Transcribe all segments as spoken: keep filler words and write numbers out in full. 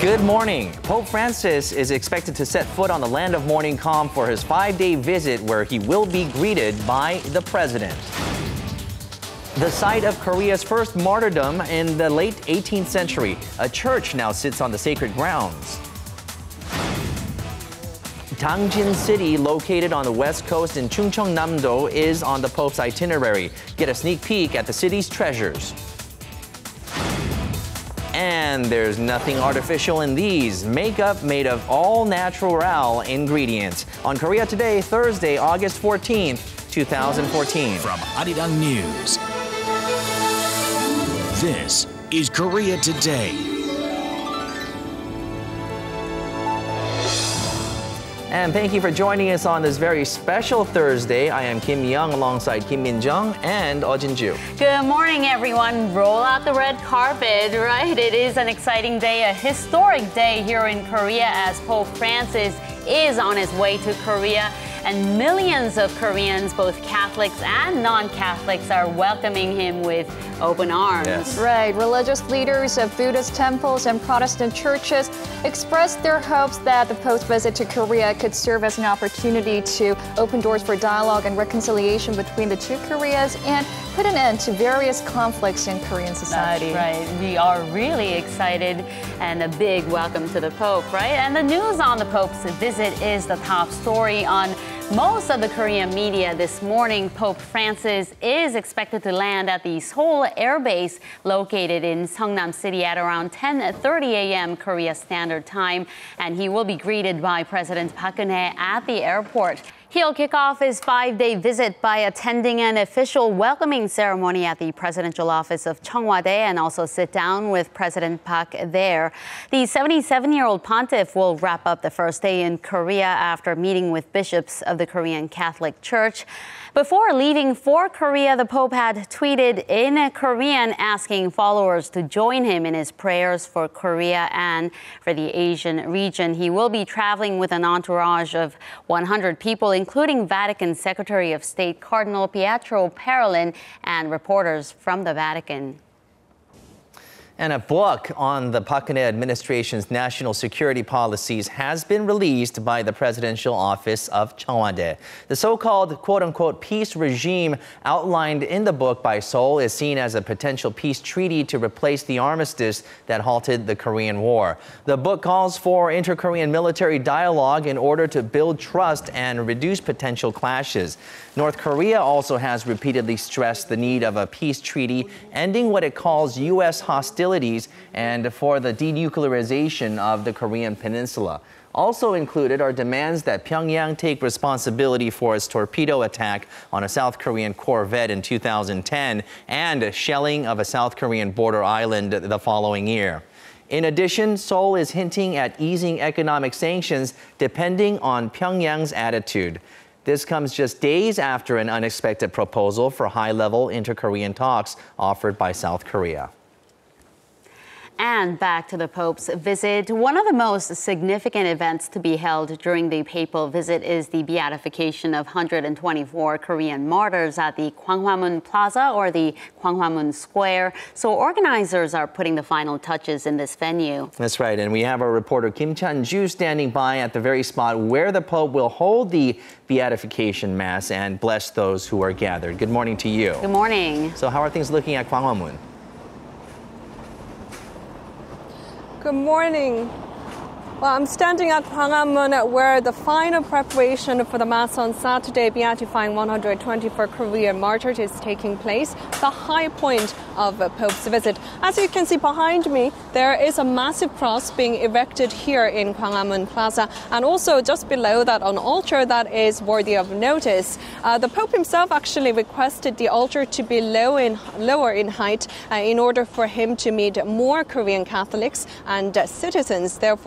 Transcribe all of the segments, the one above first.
Good morning. Pope Francis is expected to set foot on the land of morning calm for his five-day visit, where he will be greeted by the president. The site of Korea's first martyrdom in the late eighteenth century, a church now sits on the sacred grounds. Dangjin City, located on the west coast in Chungcheongnam-do, is on the Pope's itinerary. Get a sneak peek at the city's treasures. And there's nothing artificial in these. Makeup made of all natural ingredients. On Korea Today, Thursday, August fourteenth, two thousand fourteen. From Arirang News, this is Korea Today. And thank you for joining us on this very special Thursday. I am Kim Young alongside Kim Min-jung and Oh Jin-ju. Good morning, everyone. Roll out the red carpet, right? It is an exciting day, a historic day here in Korea as Pope Francis is on his way to Korea. And millions of Koreans, both Catholics and non-Catholics, are welcoming him with open arms. Yes. Right. Religious leaders of Buddhist temples and Protestant churches expressed their hopes that the Pope's visit to Korea could serve as an opportunity to open doors for dialogue and reconciliation between the two Koreas and put an end to various conflicts in Korean society. That's right. We are really excited, and a big welcome to the Pope, right? And the news on the Pope's visit is the top story on most of the Korean media this morning. Pope Francis is expected to land at the Seoul Air Base located in Seongnam City at around ten thirty a m Korea Standard Time, and he will be greeted by President Park Geun-hye at the airport. He'll kick off his five-day visit by attending an official welcoming ceremony at the presidential office of Cheongwade and also sit down with President Park there. The seventy-seven-year-old pontiff will wrap up the first day in Korea after meeting with bishops of the Korean Catholic Church. Before leaving for Korea, the Pope had tweeted in Korean asking followers to join him in his prayers for Korea and for the Asian region. He will be traveling with an entourage of one hundred people, including Vatican Secretary of State Cardinal Pietro Parolin and reporters from the Vatican. And a book on the Park Geun-hye administration's national security policies has been released by the presidential office of Cheongwade. The so-called quote-unquote peace regime outlined in the book by Seoul is seen as a potential peace treaty to replace the armistice that halted the Korean War. The book calls for inter-Korean military dialogue in order to build trust and reduce potential clashes. North Korea also has repeatedly stressed the need of a peace treaty ending what it calls U S hostilities and for the denuclearization of the Korean peninsula. Also included are demands that Pyongyang take responsibility for its torpedo attack on a South Korean corvette in two thousand ten and shelling of a South Korean border island the following year. In addition, Seoul is hinting at easing economic sanctions depending on Pyongyang's attitude. This comes just days after an unexpected proposal for high-level inter-Korean talks offered by South Korea. And back to the Pope's visit. One of the most significant events to be held during the papal visit is the beatification of one hundred twenty-four Korean martyrs at the Gwanghwamun Plaza or the Gwanghwamun Square. So organizers are putting the final touches in this venue. That's right. And we have our reporter Kim Chan-ju standing by at the very spot where the Pope will hold the beatification mass and bless those who are gathered. Good morning to you. Good morning. So how are things looking at Gwanghwamun? Good morning. Well, I'm standing at Gwanghwamun where the final preparation for the Mass on Saturday beatifying one hundred twenty-four Korean martyrs is taking place, the high point of the Pope's visit. As you can see behind me, there is a massive cross being erected here in Gwanghwamun Plaza, and also just below that an altar that is worthy of notice. Uh, the Pope himself actually requested the altar to be low in, lower in height uh, in order for him to meet more Korean Catholics and uh, citizens. Therefore, it is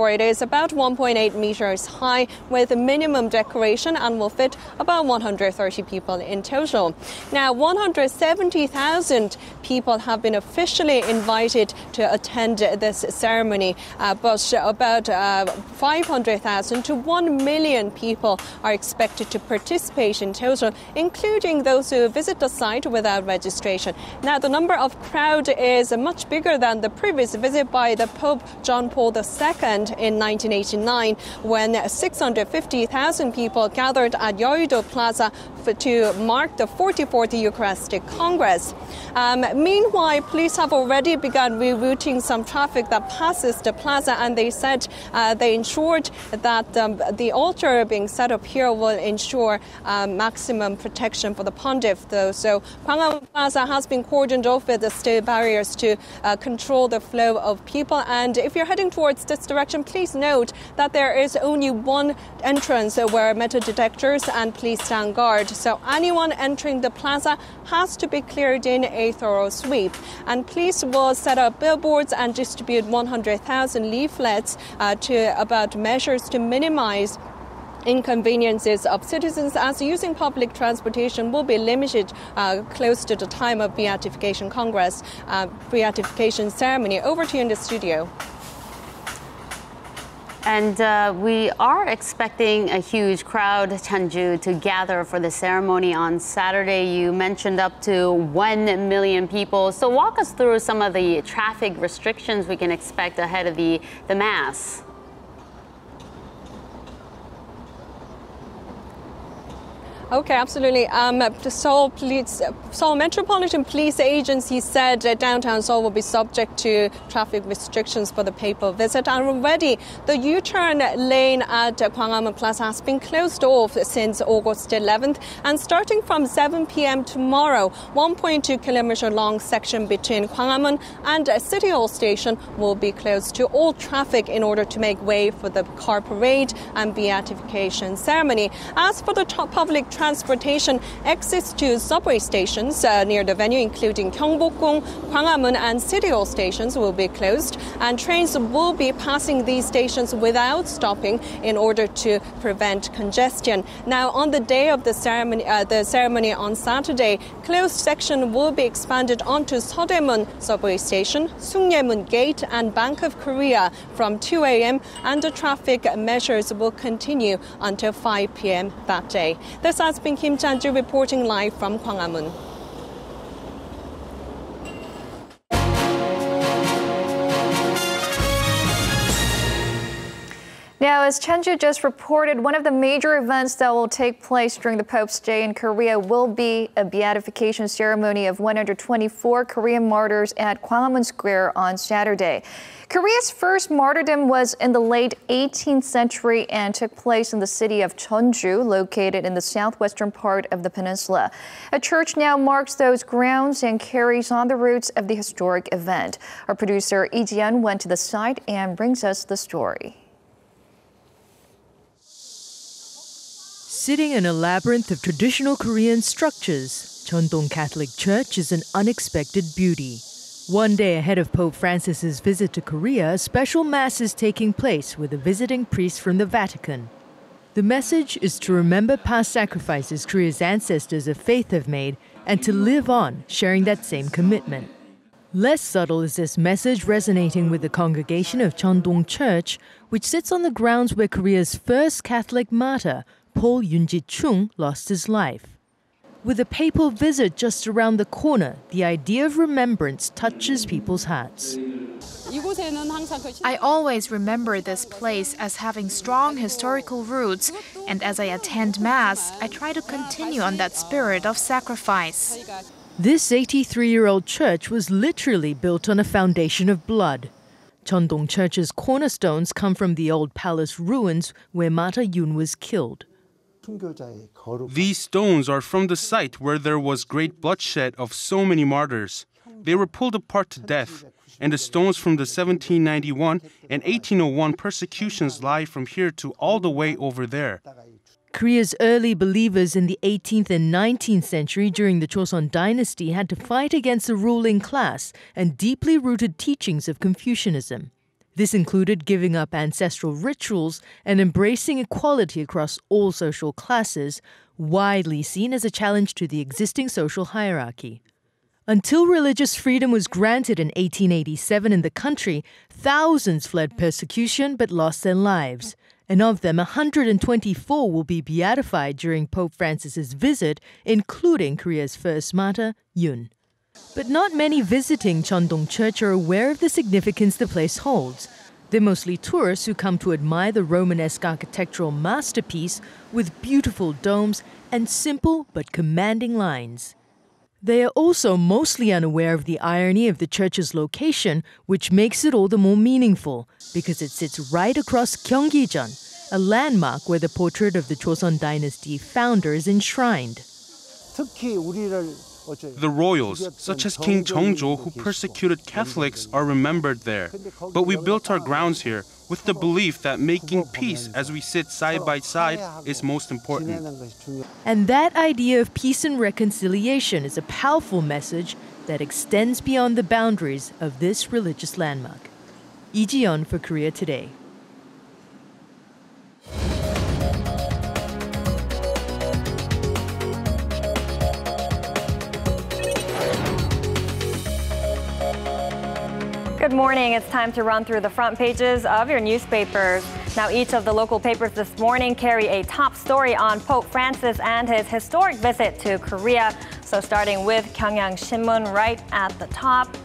about one point eight meters high with a minimum decoration and will fit about one hundred thirty people in total. Now, one hundred seventy thousand people have been officially invited to attend this ceremony, uh, but about uh, five hundred thousand to one million people are expected to participate in total, including those who visit the site without registration. Now, the number of crowd is much bigger than the previous visit by the Pope John Paul the Second in nineteen eighty-nine, when six hundred fifty thousand people gathered at Yeouido Plaza to mark the forty-fourth Eucharistic Congress. Um, meanwhile, police have already begun rerouting some traffic that passes the plaza, and they said uh, they ensured that um, the altar being set up here will ensure uh, maximum protection for the pontiff, though. So Gwanghwamun Plaza has been cordoned off with the steel barriers to uh, control the flow of people. And if you're heading towards this direction, please note that there is only one entrance where metal detectors and police stand guard. So anyone entering the plaza has to be cleared in a thorough sweep. And police will set up billboards and distribute one hundred thousand leaflets uh, to about measures to minimize inconveniences of citizens, as using public transportation will be limited uh, close to the time of Beatification Congress, uh, Beatification ceremony. Over to you in the studio. And uh, we are expecting a huge crowd, Chanju, to gather for the ceremony on Saturday. You mentioned up to one million people. So walk us through some of the traffic restrictions we can expect ahead of the, the Mass. Okay, absolutely. Um, the Seoul, Police, Seoul Metropolitan Police Agency said uh, downtown Seoul will be subject to traffic restrictions for the papal visit. And already the U-turn lane at uh, Gwanghwamun Plaza has been closed off since August eleventh. And starting from seven p.m. tomorrow, one point two kilometer long section between Gwanghwamun and uh, City Hall Station will be closed to all traffic in order to make way for the car parade and beatification ceremony. As for the top public transportation, exits to subway stations uh, near the venue, including Gyeongbokgung, Gwanghwamun and City Hall stations, will be closed, and trains will be passing these stations without stopping in order to prevent congestion. Now, on the day of the ceremony, uh, the ceremony on Saturday, closed section will be expanded onto Seodaemun subway station, Sungyemun Gate and Bank of Korea from two a.m. and the traffic measures will continue until five p.m. that day. This has been Kim Chanju reporting live from Gwanghwamun. Now, as Chanju just reported, one of the major events that will take place during the Pope's stay in Korea will be a beatification ceremony of one hundred twenty-four Korean martyrs at Gwanghwamun Square on Saturday. Korea's first martyrdom was in the late eighteenth century and took place in the city of Jeonju, located in the southwestern part of the peninsula. A church now marks those grounds and carries on the roots of the historic event. Our producer Lee Ji-yeon went to the site and brings us the story. Sitting in a labyrinth of traditional Korean structures, Cheondong Catholic Church is an unexpected beauty. One day ahead of Pope Francis's visit to Korea, a special mass is taking place with a visiting priest from the Vatican. The message is to remember past sacrifices Korea's ancestors of faith have made and to live on, sharing that same commitment. Less subtle is this message resonating with the congregation of Cheondong Church, which sits on the grounds where Korea's first Catholic martyr, Paul Yunji-chung, lost his life. With a papal visit just around the corner, the idea of remembrance touches people's hearts. I always remember this place as having strong historical roots, and as I attend Mass, I try to continue on that spirit of sacrifice. This eighty-three-year-old church was literally built on a foundation of blood. Cheondong Church's cornerstones come from the old palace ruins where Martyr Yun was killed. These stones are from the site where there was great bloodshed of so many martyrs. They were pulled apart to death, and the stones from the seventeen ninety-one and eighteen oh one persecutions lie from here to all the way over there. Korea's early believers in the eighteenth and nineteenth century during the Joseon dynasty had to fight against the ruling class and deeply rooted teachings of Confucianism. This included giving up ancestral rituals and embracing equality across all social classes, widely seen as a challenge to the existing social hierarchy. Until religious freedom was granted in eighteen eighty-seven in the country, thousands fled persecution but lost their lives. And of them, one hundred twenty-four will be beatified during Pope Francis's visit, including Korea's first martyr, Yoon. But not many visiting Cheondong Church are aware of the significance the place holds. They're mostly tourists who come to admire the Romanesque architectural masterpiece with beautiful domes and simple but commanding lines. They are also mostly unaware of the irony of the church's location, which makes it all the more meaningful, because it sits right across Gyeonggijeon, a landmark where the portrait of the Joseon Dynasty founder is enshrined. The royals, such as King Jeongjo, who persecuted Catholics, are remembered there. But we built our grounds here with the belief that making peace as we sit side by side is most important. And that idea of peace and reconciliation is a powerful message that extends beyond the boundaries of this religious landmark. Lee Ji-yeon for Korea Today. Good morning. It's time to run through the front pages of your newspapers. Now, each of the local papers this morning carry a top story on Pope Francis and his historic visit to Korea. So starting with Gyeongyang Shinmun right at the top.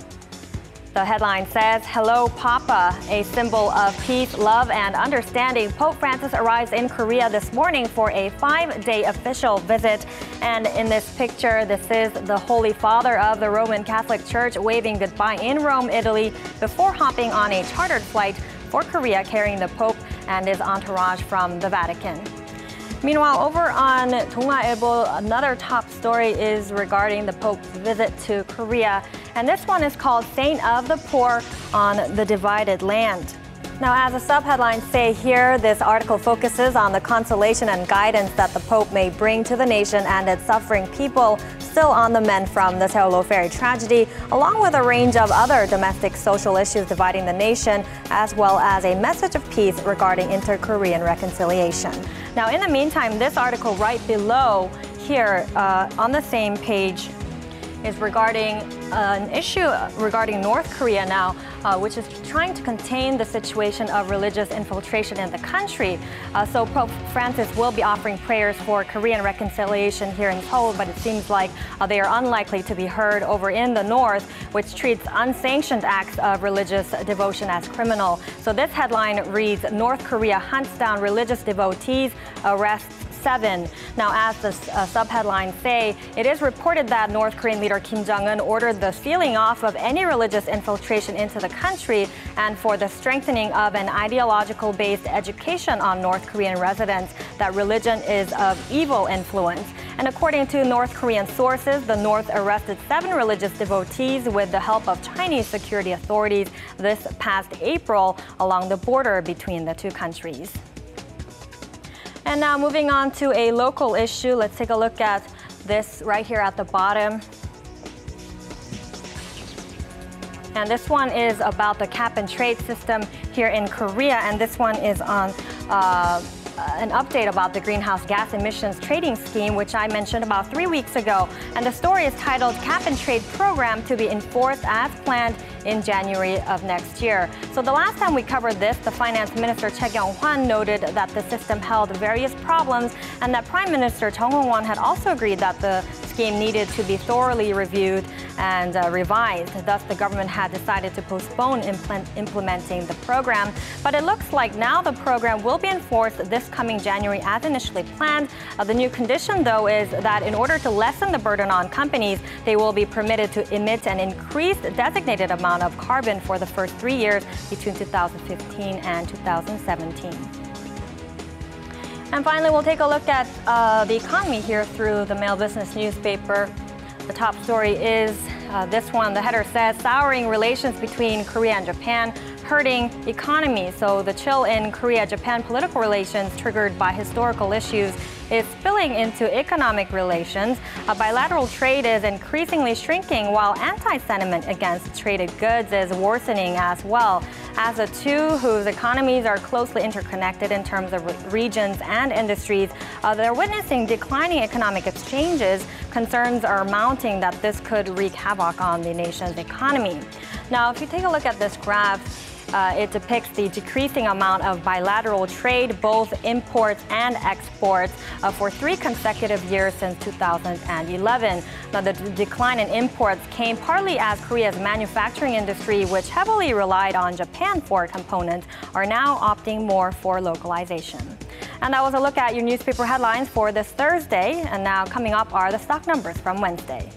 The headline says, "Hello, Papa," a symbol of peace, love, and understanding. Pope Francis arrives in Korea this morning for a five-day official visit. And in this picture, this is the Holy Father of the Roman Catholic Church waving goodbye in Rome, Italy, before hopping on a chartered flight for Korea carrying the Pope and his entourage from the Vatican. Meanwhile, over on 동아일보, another top story is regarding the Pope's visit to Korea. And this one is called Saint of the Poor on the Divided Land. Now, as the subheadlines say here, this article focuses on the consolation and guidance that the Pope may bring to the nation and its suffering people still on the mend from the Seoul ferry tragedy, along with a range of other domestic social issues dividing the nation, as well as a message of peace regarding inter-Korean reconciliation. Now, in the meantime, this article right below here uh, on the same page is regarding uh, an issue regarding North Korea now, uh, which is trying to contain the situation of religious infiltration in the country. Uh, so Pope Francis will be offering prayers for Korean reconciliation here in Seoul, but it seems like uh, they are unlikely to be heard over in the north, which treats unsanctioned acts of religious devotion as criminal. So this headline reads, "North Korea hunts down religious devotees, arrests seven." Now, as the uh, subheadlines say, it is reported that North Korean leader Kim Jong-un ordered the sealing off of any religious infiltration into the country and for the strengthening of an ideological-based education on North Korean residents that religion is of evil influence. And according to North Korean sources, the North arrested seven religious devotees with the help of Chinese security authorities this past April along the border between the two countries. And now moving on to a local issue, let's take a look at this right here at the bottom. And this one is about the cap and trade system here in Korea, and this one is on uh, an update about the greenhouse gas emissions trading scheme, which I mentioned about three weeks ago. And the story is titled "Cap and Trade Program to be Enforced as Planned in January of next year." So the last time we covered this, the Finance Minister Choi Kyung-hwan noted that the system held various problems and that Prime Minister Chung Hong-won had also agreed that the scheme needed to be thoroughly reviewed and uh, revised. Thus, the government had decided to postpone implement implementing the program. But it looks like now the program will be enforced this coming January as initially planned. Uh, the new condition, though, is that in order to lessen the burden on companies, they will be permitted to emit an increased designated amount of carbon for the first three years between two thousand fifteen and two thousand seventeen. And finally, we'll take a look at uh, the economy here through the Mail Business newspaper. The top story is uh, this one. The header says, "Souring relations between Korea and Japan, hurting economy." So the chill in Korea-Japan political relations triggered by historical issues is spilling into economic relations. Uh, bilateral trade is increasingly shrinking while anti-sentiment against traded goods is worsening as well. As the two, whose economies are closely interconnected in terms of regions and industries, uh, they're witnessing declining economic exchanges. Concerns are mounting that this could wreak havoc on the nation's economy. Now, if you take a look at this graph, Uh, it depicts the decreasing amount of bilateral trade, both imports and exports, uh, for three consecutive years since two thousand eleven. Now, the d- decline in imports came partly as Korea's manufacturing industry, which heavily relied on Japan for components, are now opting more for localization. And that was a look at your newspaper headlines for this Thursday. And now coming up are the stock numbers from Wednesday.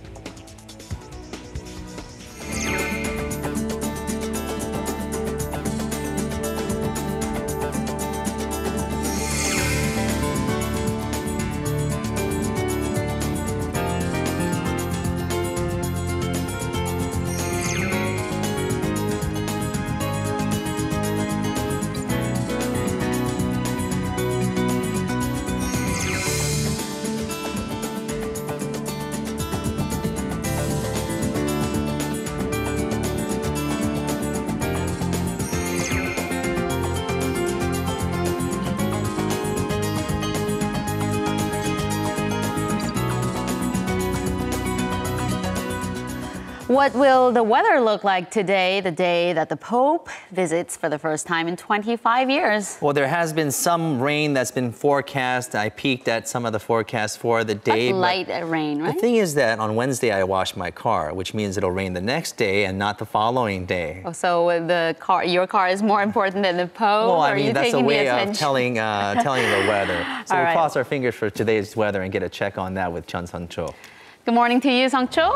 What will the weather look like today, the day that the Pope visits for the first time in twenty-five years? Well, there has been some rain that's been forecast. I peeked at some of the forecasts for the day. That's light rain, right? The thing is that on Wednesday I washed my car, which means it'll rain the next day and not the following day. Oh, so the car, your car is more important than the Pope? Well, or I are you mean, that's a taking way the of telling, uh, telling the weather. So All we'll right. cross our fingers for today's weather and get a check on that with Chun Sun-cho. Good morning to you, Sung-cho.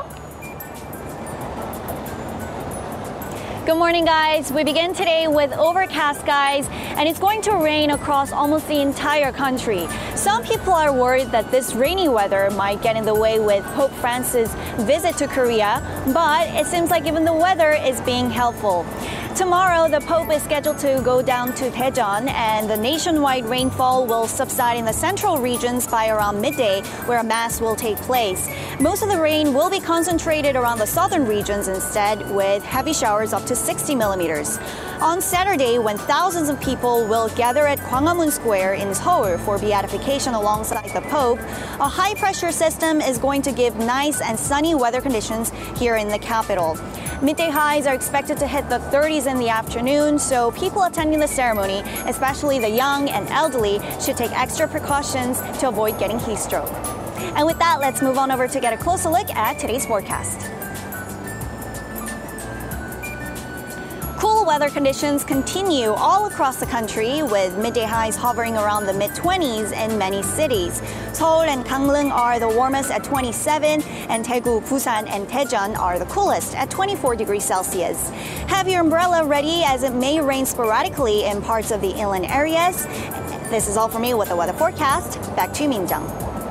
Good morning, guys. We begin today with overcast skies, and it's going to rain across almost the entire country. Some people are worried that this rainy weather might get in the way with Pope Francis' visit to Korea, but it seems like even the weather is being helpful. Tomorrow, the Pope is scheduled to go down to Daejeon, and the nationwide rainfall will subside in the central regions by around midday, where a mass will take place. Most of the rain will be concentrated around the southern regions instead, with heavy showers up to sixty millimeters. On Saturday, when thousands of people will gather at Gwanghwamun Square in Seoul for beatification alongside the Pope, a high-pressure system is going to give nice and sunny weather conditions here in the capital. Midday highs are expected to hit the thirties in the afternoon, so people attending the ceremony, especially the young and elderly, should take extra precautions to avoid getting heat stroke. And with that, let's move on over to get a closer look at today's forecast. Cool weather conditions continue all across the country, with midday highs hovering around the mid twenties in many cities. Seoul and Gangneung are the warmest at twenty-seven, and Daegu, Busan, and Daejeon are the coolest at twenty-four degrees Celsius. Have your umbrella ready, as it may rain sporadically in parts of the inland areas. This is all for me with the weather forecast. Back to you, Min-jung.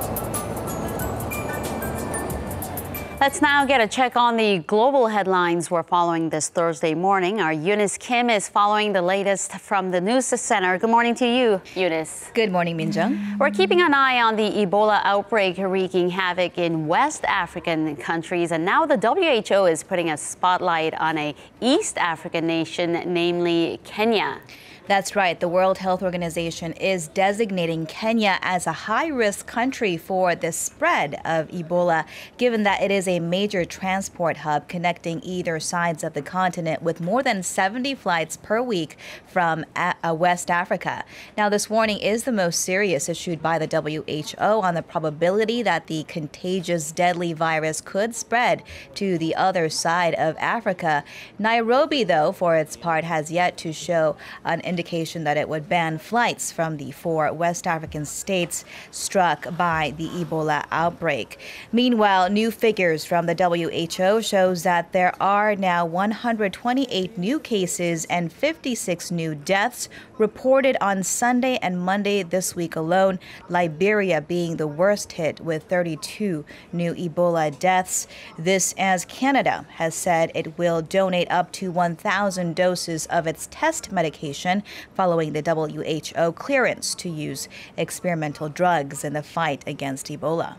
Let's now get a check on the global headlines we're following this Thursday morning. Our Eunice Kim is following the latest from the News Center. Good morning to you, Eunice. Good morning, Min-jung. We're keeping an eye on the Ebola outbreak wreaking havoc in West African countries. And now the W H O is putting a spotlight on a East African nation, namely Kenya. That's right. The World Health Organization is designating Kenya as a high-risk country for the spread of Ebola, given that it is a major transport hub connecting either sides of the continent with more than seventy flights per week from West Africa. Now, this warning is the most serious issued by the W H O on the probability that the contagious, deadly virus could spread to the other side of Africa. Nairobi, though, for its part, has yet to show an indication that it would ban flights from the four West African states struck by the Ebola outbreak. Meanwhile, new figures from the W H O shows that there are now one hundred twenty-eight new cases and fifty-six new deaths reported on Sunday and Monday this week alone, Liberia being the worst hit with thirty-two new Ebola deaths. This as Canada has said it will donate up to one thousand doses of its test medication following the W H O clearance to use experimental drugs in the fight against Ebola.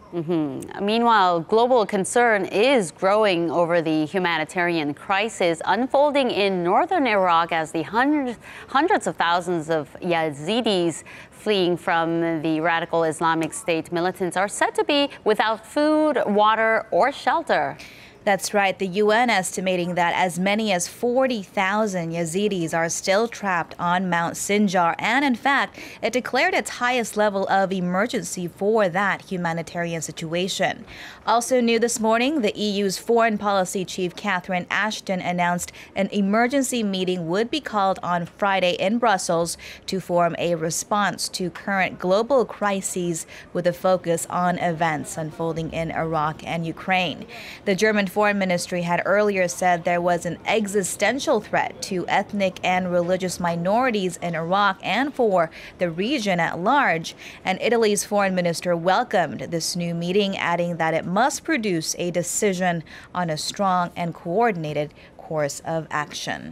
Mm-hmm. Meanwhile, global concern is growing over the humanitarian crisis unfolding in northern Iraq as the hundreds, hundreds of thousands of Yazidis fleeing from the radical Islamic State militants are said to be without food, water, or shelter. That's right. The U N estimating that as many as forty thousand Yazidis are still trapped on Mount Sinjar. And in fact, it declared its highest level of emergency for that humanitarian situation. Also new this morning, the E U's foreign policy chief Catherine Ashton announced an emergency meeting would be called on Friday in Brussels to form a response to current global crises with a focus on events unfolding in Iraq and Ukraine. The German Foreign Ministry had earlier said there was an existential threat to ethnic and religious minorities in Iraq and for the region at large. And Italy's foreign minister welcomed this new meeting, adding that it must produce a decision on a strong and coordinated course of action.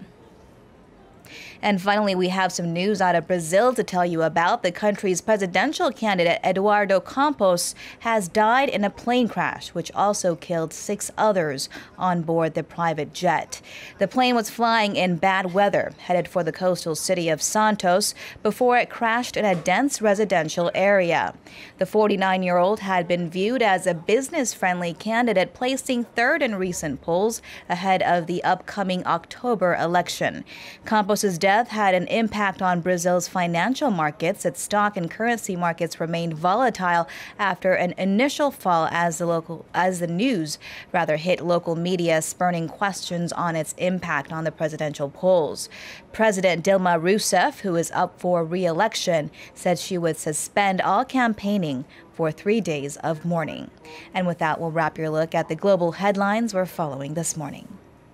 And finally, we have some news out of Brazil to tell you about. The country's presidential candidate, Eduardo Campos, has died in a plane crash, which also killed six others on board the private jet. The plane was flying in bad weather, headed for the coastal city of Santos, before it crashed in a dense residential area. The forty-nine-year-old had been viewed as a business-friendly candidate, placing third in recent polls ahead of the upcoming October election. Campos's death had an impact on Brazil's financial markets. Its stock and currency markets remained volatile after an initial fall as the local as the news rather hit local media, spurning questions on its impact on the presidential polls. President Dilma Rousseff, who is up for re-election, said she would suspend all campaigning for three days of mourning. And with that, we'll wrap your look at the global headlines we're following this morning.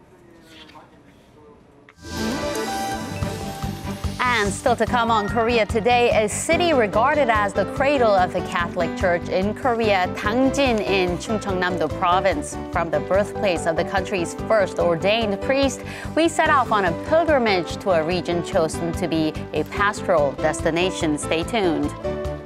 And still to come on Korea Today, a city regarded as the cradle of the Catholic Church in Korea, Dangjin in Chungcheongnam-do province. From the birthplace of the country's first ordained priest, we set off on a pilgrimage to a region chosen to be a pastoral destination. Stay tuned.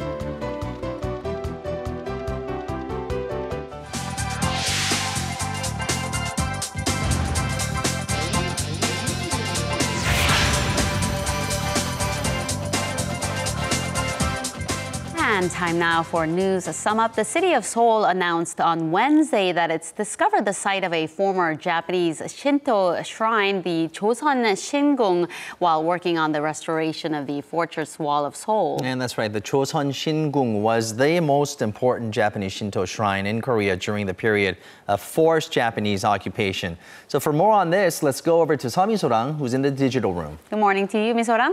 And time now for news. A sum up. The city of Seoul announced on Wednesday that it's discovered the site of a former Japanese Shinto shrine, the Joseon Shingung, while working on the restoration of the fortress wall of Seoul. And that's right. The Joseon Shingung was the most important Japanese Shinto shrine in Korea during the period of forced Japanese occupation. So for more on this, let's go over to Seo Mi-sorang, who's in the digital room. Good morning to you, Mi-sorang.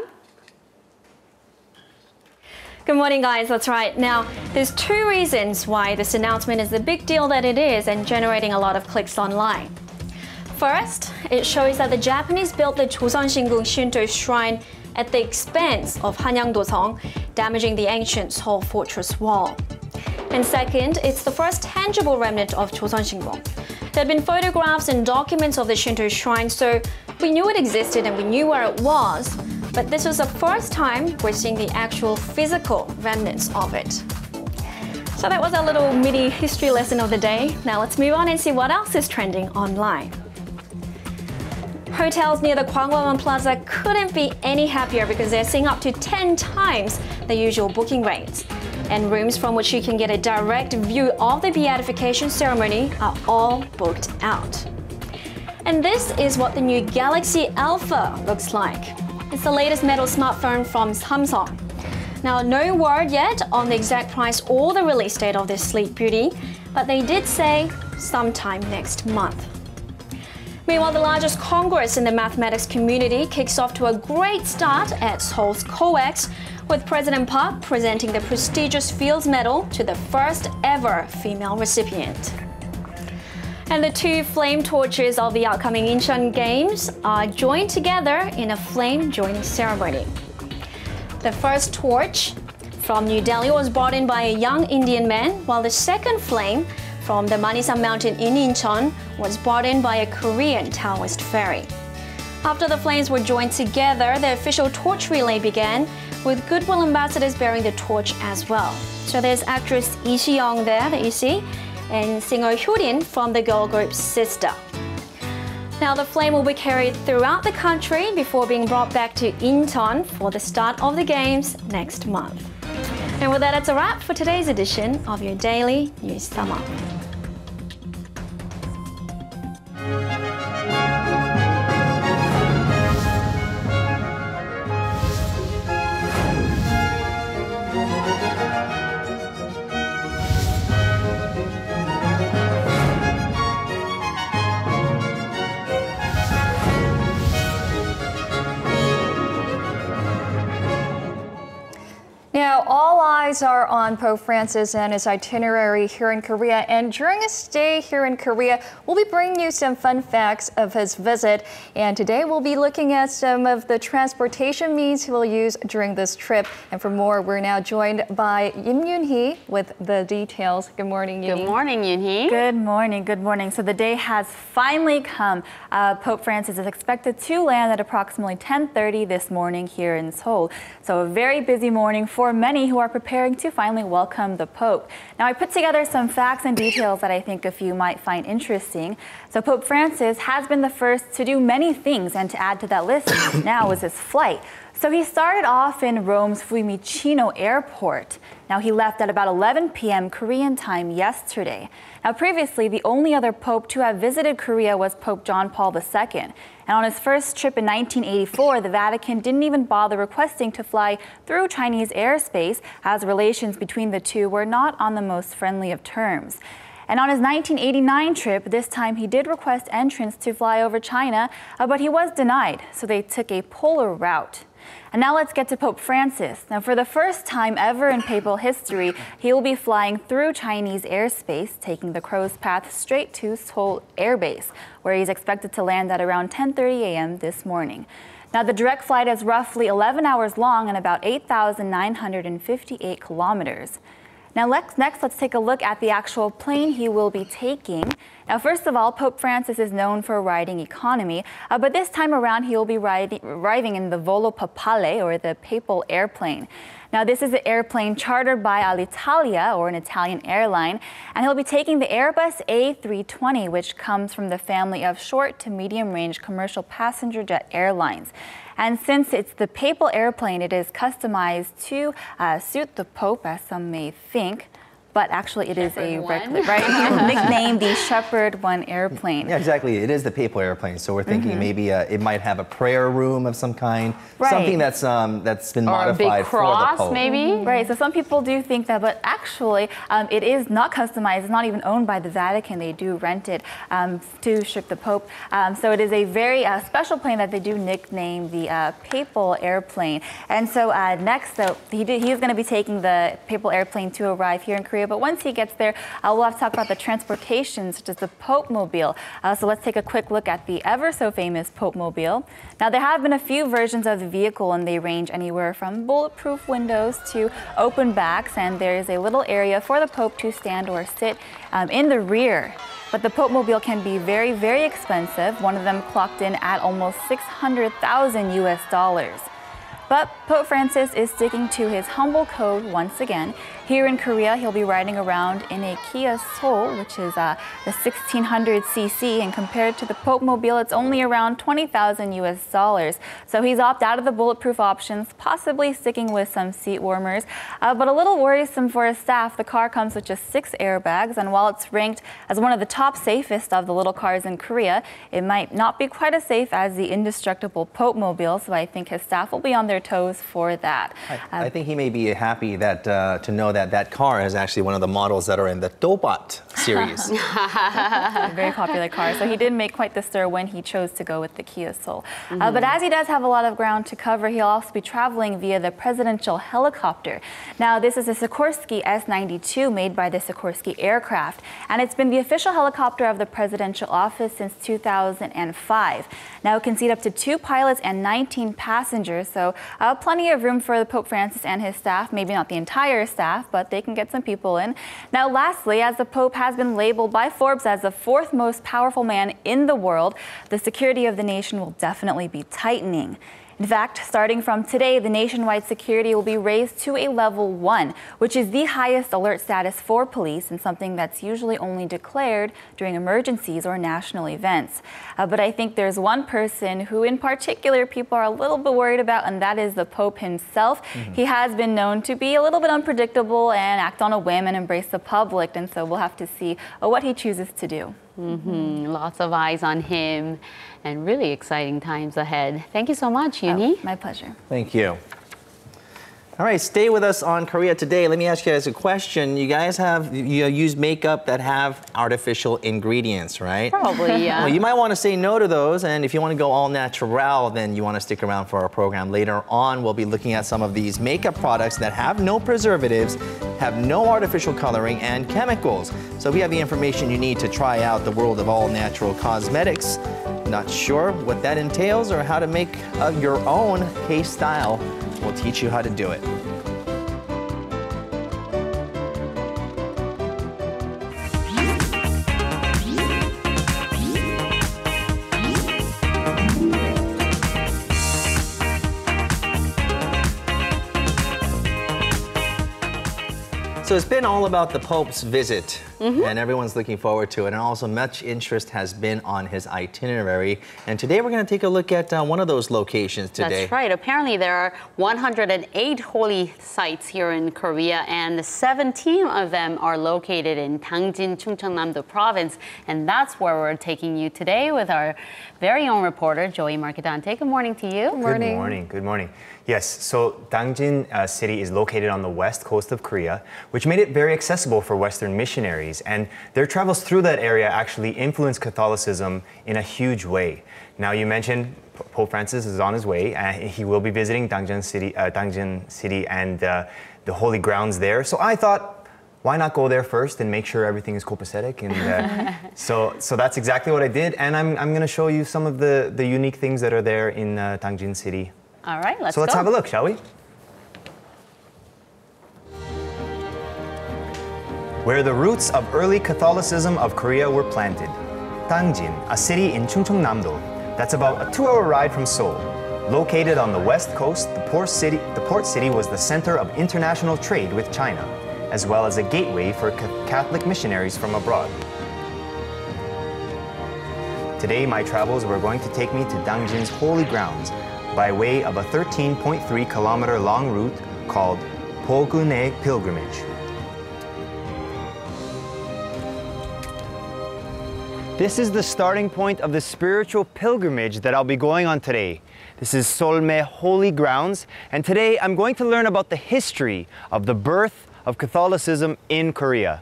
Good morning, guys. That's right. Now, there's two reasons why this announcement is the big deal that it is and generating a lot of clicks online. First, it shows that the Japanese built the Joseon Shingung Shinto shrine at the expense of Hanyang-do-song, damaging the ancient Seoul fortress wall. And second, it's the first tangible remnant of Joseon Shingung. There had been photographs and documents of the Shinto shrine, so we knew it existed and we knew where it was. But this was the first time we're seeing the actual physical remnants of it. So that was our little mini history lesson of the day. Now let's move on and see what else is trending online. Hotels near the Gwanghwamun Plaza couldn't be any happier because they're seeing up to ten times the usual booking rates. And rooms from which you can get a direct view of the beatification ceremony are all booked out. And this is what the new Galaxy Alpha looks like. It's the latest metal smartphone from Samsung. Now, no word yet on the exact price or the release date of this sleek beauty, but they did say sometime next month. Meanwhile, the largest congress in the mathematics community kicks off to a great start at Seoul's COEX, with President Park presenting the prestigious Fields Medal to the first ever female recipient. And the two flame torches of the upcoming Incheon Games are joined together in a flame joining ceremony. The first torch from New Delhi was brought in by a young Indian man, while the second flame from the Manisan Mountain in Incheon was brought in by a Korean Taoist fairy. After the flames were joined together, the official torch relay began, with goodwill ambassadors bearing the torch as well. So there's actress Lee Si-young there that you see, and singer Hyodin from the girl group Sister. Now the flame will be carried throughout the country before being brought back to Incheon for the start of the games next month. And with that, that's a wrap for today's edition of your Daily News Sum Up. Now, all eyes are on Pope Francis and his itinerary here in Korea. And during his stay here in Korea, we'll be bringing you some fun facts of his visit. And today we'll be looking at some of the transportation means he will use during this trip. And for more, we're now joined by Im Yoon-hee with the details. Good morning, Yoon-hee. Good morning, Yoon-hee. Good morning, good morning. So the day has finally come. Uh, Pope Francis is expected to land at approximately ten thirty this morning here in Seoul. So a very busy morning for many who are preparing to finally welcome the Pope. Now, I put together some facts and details that I think a few might find interesting. So Pope Francis has been the first to do many things, and to add to that list now is his flight. So he started off in Rome's Fiumicino Airport. Now, he left at about eleven p m Korean time yesterday. Now, previously, the only other pope to have visited Korea was Pope John Paul the Second. And on his first trip in nineteen eighty-four, the Vatican didn't even bother requesting to fly through Chinese airspace, as relations between the two were not on the most friendly of terms. And on his nineteen eighty-nine trip, this time he did request entrance to fly over China, uh, but he was denied, so they took a polar route. And now let's get to Pope Francis. Now, for the first time ever in papal history, he will be flying through Chinese airspace, taking the crow's path straight to Seoul Air Base, where he's expected to land at around ten thirty a m this morning. Now, the direct flight is roughly eleven hours long and about eight thousand nine hundred fifty-eight kilometers. Now, let's, next, let's take a look at the actual plane he will be taking. Now, first of all, Pope Francis is known for riding economy, uh, but this time around he will be riding, arriving in the Volo Papale, or the papal airplane. Now, this is an airplane chartered by Alitalia, or an Italian airline, and he'll be taking the Airbus A three twenty, which comes from the family of short to medium-range commercial passenger jet airlines. And since it's the papal airplane, it is customized to uh, suit the Pope, as some may think. But actually, it is a regular, right? Nicknamed the Shepherd One airplane. Yeah, exactly. It is the papal airplane, so we're thinking mm-hmm. maybe uh, it might have a prayer room of some kind, right. something that's um, that's been or modified a big cross, for the Pope. Maybe. Right. So some people do think that, but actually, um, it is not customized. It's not even owned by the Vatican. They do rent it um, to ship the Pope. Um, so it is a very uh, special plane that they do nickname the uh, papal airplane. And so uh, next, so he do, he is going to be taking the papal airplane to arrive here in Korea. But once he gets there, uh, we'll have to talk about the transportation, such as the Pope Mobile. Uh, so let's take a quick look at the ever so famous Pope Mobile. Now, there have been a few versions of the vehicle, and they range anywhere from bulletproof windows to open backs, and there is a little area for the Pope to stand or sit um, in the rear. But the Pope Mobile can be very, very expensive. One of them clocked in at almost six hundred thousand U S dollars. But Pope Francis is sticking to his humble code once again. Here in Korea, he'll be riding around in a Kia Soul, which is uh, the sixteen hundred c c, and compared to the Pope Mobile, it's only around twenty thousand U S dollars. So he's opted out of the bulletproof options, possibly sticking with some seat warmers. Uh, but a little worrisome for his staff, the car comes with just six airbags, and while it's ranked as one of the top safest of the little cars in Korea, it might not be quite as safe as the indestructible Pope Mobile, so I think his staff will be on their toes for that. I, uh, I think he may be happy that uh, to know that that car is actually one of the models that are in the Dobot series. A very popular car. So he did make quite the stir when he chose to go with the Kia Soul. Mm-hmm. uh, but as he does have a lot of ground to cover, he'll also be traveling via the presidential helicopter. Now, this is a Sikorsky S ninety-two made by the Sikorsky Aircraft, and it's been the official helicopter of the presidential office since two thousand five. Now, it can seat up to two pilots and nineteen passengers, so uh, plenty of room for the Pope Francis and his staff. Maybe not the entire staff, but they can get some people in. Now, lastly, as the Pope has been labeled by Forbes as the fourth most powerful man in the world, the security of the nation will definitely be tightening. In fact, starting from today, the nationwide security will be raised to a level one, which is the highest alert status for police and something that's usually only declared during emergencies or national events. Uh, but I think there's one person who in particular people are a little bit worried about, and that is the Pope himself. Mm-hmm. He has been known to be a little bit unpredictable and act on a whim and embrace the public, and so we'll have to see uh, what he chooses to do. Mm-hmm. Lots of eyes on him and really exciting times ahead. Thank you so much, Yoonhee. Oh, my pleasure. Thank you. All right, stay with us on Korea Today. Let me ask you guys a question. You guys have, you use makeup that have artificial ingredients, right? Probably, yeah. Well, you might want to say no to those, and if you want to go all natural, then you want to stick around for our program. Later on, we'll be looking at some of these makeup products that have no preservatives, have no artificial coloring and chemicals. So we have the information you need to try out the world of all natural cosmetics. Not sure what that entails or how to make uh, your own K-style. We'll teach you how to do it. So it's been all about the Pope's visit, mm-hmm. and everyone's looking forward to it. And also much interest has been on his itinerary. And today we're going to take a look at uh, one of those locations today. That's right. Apparently there are one hundred eight holy sites here in Korea, and seventeen of them are located in Dangjin, Chungcheongnam-do province. And that's where we're taking you today with our very own reporter, Joey Marquedante. Good morning to you. Good morning. Good morning. Good morning. Yes, so Dangjin uh, city is located on the west coast of Korea, which made it very accessible for Western missionaries. And their travels through that area actually influenced Catholicism in a huge way. Now, you mentioned Pope Francis is on his way. Uh, he will be visiting Dangjin city, uh, Dangjin city and uh, the holy grounds there. So I thought, why not go there first and make sure everything is copacetic? And uh, so, so that's exactly what I did. And I'm, I'm going to show you some of the, the unique things that are there in uh, Dangjin city. All right, let's So let's go. have a look, shall we? Where the roots of early Catholicism of Korea were planted. Dangjin, a city in Chungcheongnam-do, that's about a two-hour ride from Seoul. Located on the west coast, the port city, the port city was the center of international trade with China, as well as a gateway for Catholic missionaries from abroad. Today, my travels were going to take me to Dangjin's holy grounds by way of a thirteen point three kilometer long route called Pogune Pilgrimage. This is the starting point of the spiritual pilgrimage that I'll be going on today. This is Solme Holy Grounds, and today I'm going to learn about the history of the birth of Catholicism in Korea.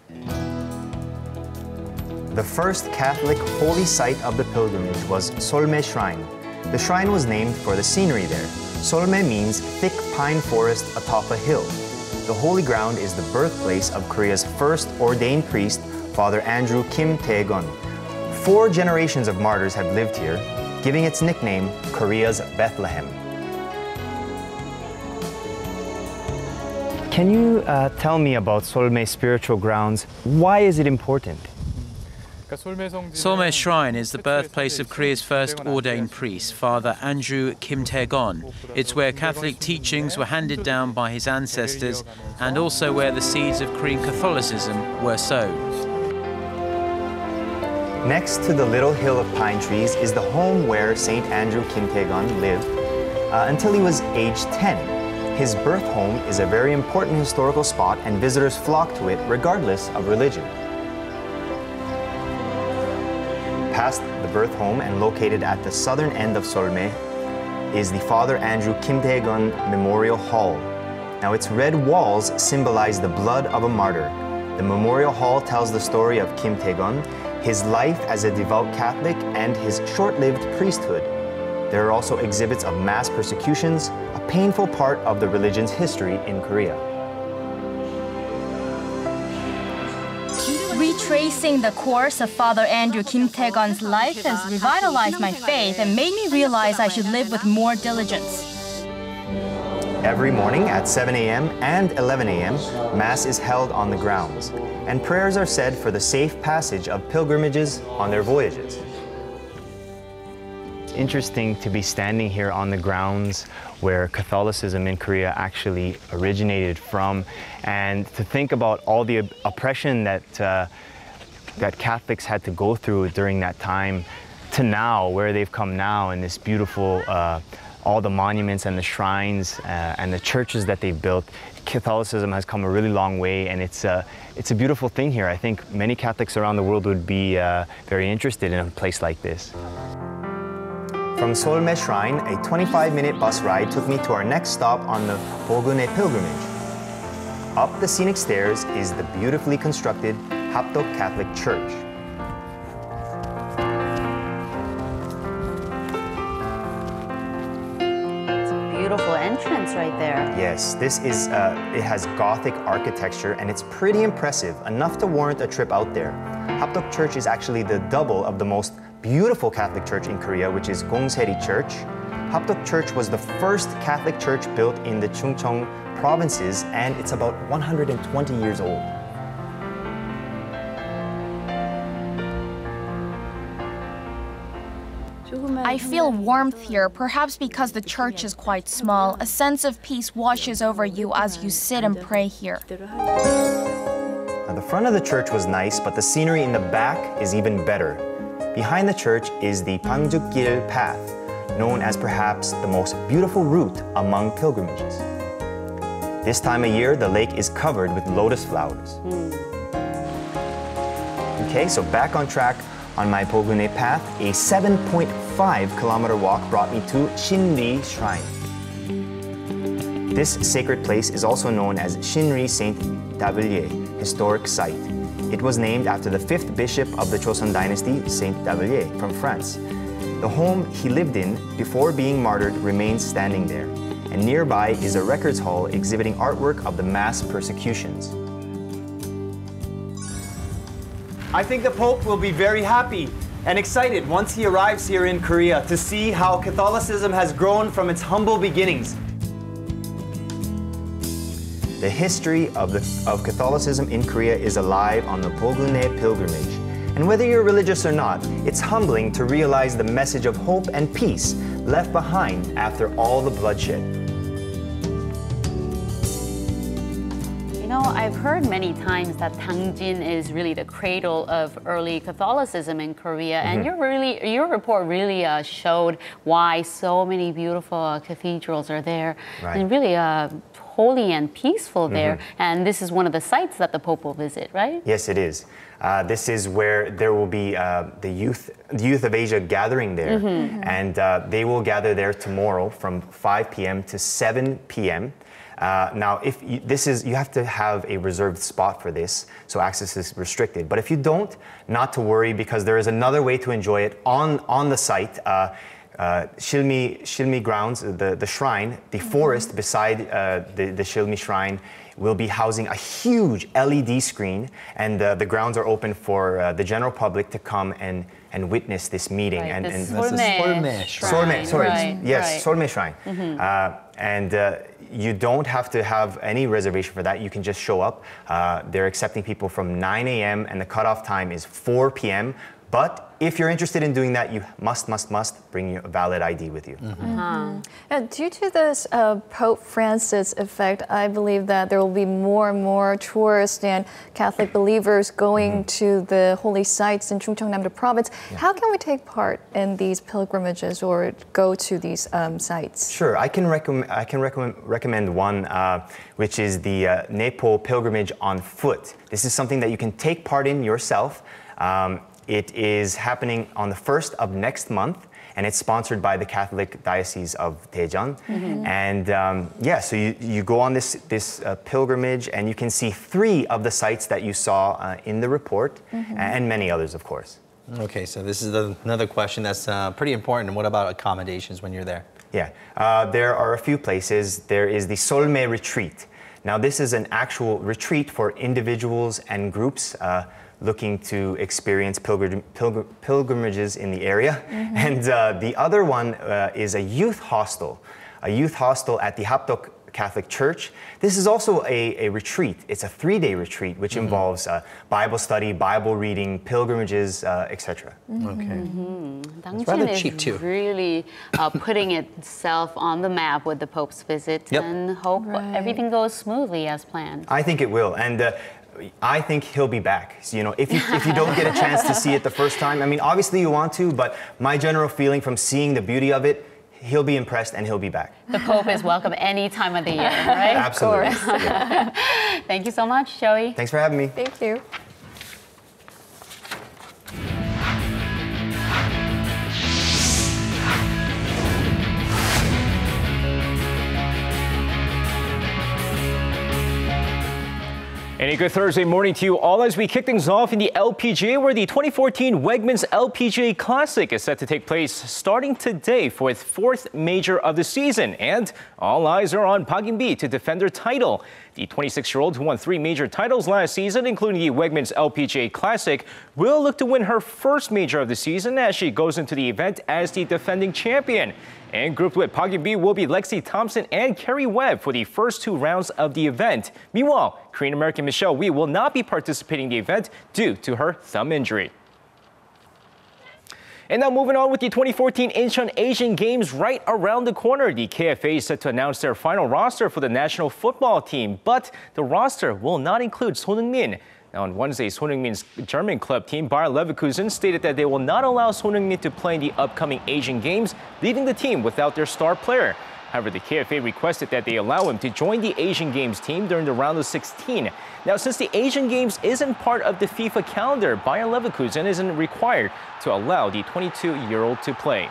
The first Catholic holy site of the pilgrimage was Solme Shrine. The shrine was named for the scenery there. Solme means thick pine forest atop a hill. The holy ground is the birthplace of Korea's first ordained priest, Father Andrew Kim Tae-gun. Four generations of martyrs have lived here, giving its nickname Korea's Bethlehem. Can you uh, tell me about Solme spiritual grounds? Why is it important? Solme Shrine is the birthplace of Korea's first ordained priest, Father Andrew Kim Tae-gon. It's where Catholic teachings were handed down by his ancestors and also where the seeds of Korean Catholicism were sown. Next to the little hill of pine trees is the home where Saint Andrew Kim Tae-gon lived uh, until he was age ten. His birth home is a very important historical spot and visitors flock to it regardless of religion. Past the birth home and located at the southern end of Solme is the Father Andrew Kim Tae-gon Memorial Hall. Now its red walls symbolize the blood of a martyr. The Memorial Hall tells the story of Kim Tae-gon, his life as a devout Catholic, and his short-lived priesthood. There are also exhibits of mass persecutions, a painful part of the religion's history in Korea. Retracing the course of Father Andrew Kim Tae-gon's life has revitalized my faith and made me realize I should live with more diligence. Every morning at seven A M and eleven A M, Mass is held on the grounds, and prayers are said for the safe passage of pilgrimages on their voyages. it's interesting to be standing here on the grounds where Catholicism in Korea actually originated from, and to think about all the oppression that, uh, that Catholics had to go through during that time to now, where they've come now, and this beautiful, uh, all the monuments and the shrines uh, and the churches that they've built. Catholicism has come a really long way, and it's a, it's a beautiful thing here. I think many Catholics around the world would be uh, very interested in a place like this. From Seolme Shrine, a twenty-five minute bus ride took me to our next stop on the Bogune pilgrimage. Up the scenic stairs is the beautifully constructed Hapdok Catholic Church. Beautiful entrance right there. Yes, this is, uh, it has Gothic architecture and it's pretty impressive, enough to warrant a trip out there. Hapdok Church is actually the double of the most beautiful Catholic church in Korea, which is Gongseri Church. Hapdok Church was the first Catholic church built in the Chungcheong provinces, and it's about one hundred twenty years old. I feel warmth here, perhaps because the church is quite small. A sense of peace washes over you as you sit and pray here. Now, the front of the church was nice, but the scenery in the back is even better. Behind the church is the Pangjukgil path, known as perhaps the most beautiful route among pilgrimages. This time of year, the lake is covered with lotus flowers. Mm. Okay, so back on track on my Bogune path, a seven point five kilometer walk brought me to Shinri Shrine. This sacred place is also known as Shinri Saint Davillier Historic Site. It was named after the fifth bishop of the Joseon dynasty, Saint Davillier, from France. The home he lived in before being martyred remains standing there, and nearby is a records hall exhibiting artwork of the mass persecutions. I think the Pope will be very happy and excited once he arrives here in Korea to see how Catholicism has grown from its humble beginnings. The history of, the, of Catholicism in Korea is alive on the Bogune pilgrimage. And whether you're religious or not, it's humbling to realize the message of hope and peace left behind after all the bloodshed. You know, I've heard many times that Dangjin is really the cradle of early Catholicism in Korea, mm-hmm. and your really your report really uh, showed why so many beautiful uh, cathedrals are there, right. and really uh, holy and peaceful there. Mm-hmm. And this is one of the sites that the Pope will visit, right? Yes, it is. Uh, this is where there will be uh, the youth, the youth of Asia gathering there, mm-hmm. and uh, they will gather there tomorrow from five p m to seven p m Uh, now, if you, this is, you have to have a reserved spot for this, so access is restricted. But if you don't, not to worry, because there is another way to enjoy it on, on the site. Uh, uh, Shilmi, Shilmi grounds, the, the shrine, the mm-hmm. forest beside uh, the, the Shilmi shrine will be housing a huge L E D screen, and uh, the grounds are open for uh, the general public to come and, and witness this meeting. Right, and, the and Seolme Shrine. Seolme, sorry, right, yes, right. Seolme Shrine. Mm-hmm. uh, and uh, you don't have to have any reservation for that. You can just show up. Uh, they're accepting people from nine a m and the cutoff time is four p m But if you're interested in doing that, you must, must, must bring your valid I D with you. Mm-hmm. Uh-huh. And due to this uh, Pope Francis effect, I believe that there will be more and more tourists and Catholic believers going mm-hmm. to the holy sites in Chungcheongnam-do province. Yeah. How can we take part in these pilgrimages or go to these um, sites? Sure, I can recommend I can recommend recommend one, uh, which is the uh, Nepo pilgrimage on foot. This is something that you can take part in yourself. Um, It is happening on the first of next month, and it's sponsored by the Catholic Diocese of Daejeon. Mm-hmm. And um, yeah, so you, you go on this, this uh, pilgrimage, and you can see three of the sites that you saw uh, in the report, mm-hmm. and many others, of course. Okay, so this is the, another question that's uh, pretty important. What about accommodations when you're there? Yeah, uh, there are a few places. There is the Seolme Retreat. Now, this is an actual retreat for individuals and groups uh, looking to experience pilgrim, pilgrim, pilgrimages in the area. Mm-hmm. And uh, the other one uh, is a youth hostel, a youth hostel at the Hapdok Catholic Church. This is also a, a retreat. It's a three-day retreat, which mm-hmm. involves uh, Bible study, Bible reading, pilgrimages, uh, et cetera. Mm-hmm. Okay. Mm-hmm. It's rather is cheap too. Really uh, putting itself on the map with the Pope's visit, yep. and hope right. everything goes smoothly as planned. I think it will, and. Uh, I think he'll be back. So, you know, if you if you don't get a chance to see it the first time, I mean, obviously you want to, but my general feeling from seeing the beauty of it, he'll be impressed and he'll be back. The Pope is welcome any time of the year, right? Absolutely. Of course. Yeah. Thank you so much, Joey. Thanks for having me. Thank you. And a good Thursday morning to you all as we kick things off in the L P G A, where the twenty fourteen Wegmans L P G A Classic is set to take place starting today for its fourth major of the season. And all eyes are on Park In-bi to defend her title. The twenty-six-year-old who won three major titles last season, including the Wegmans L P G A Classic, will look to win her first major of the season as she goes into the event as the defending champion. And grouped with Park In-bi will be Lexi Thompson and Kerry Webb for the first two rounds of the event. Meanwhile, Korean-American Michelle Wie will not be participating in the event due to her thumb injury. And now moving on with the twenty fourteen Incheon Asian Games right around the corner. The K F A is set to announce their final roster for the national football team, but the roster will not include Son Heung-min. Now, on Wednesday, Son Heung-min's German club team, Bayer Leverkusen, stated that they will not allow Son Heung-min to play in the upcoming Asian Games, leaving the team without their star player. However, the K F A requested that they allow him to join the Asian Games team during the round of sixteen. Now, since the Asian Games isn't part of the FIFA calendar, Bayer Leverkusen isn't required to allow the twenty-two-year-old to play.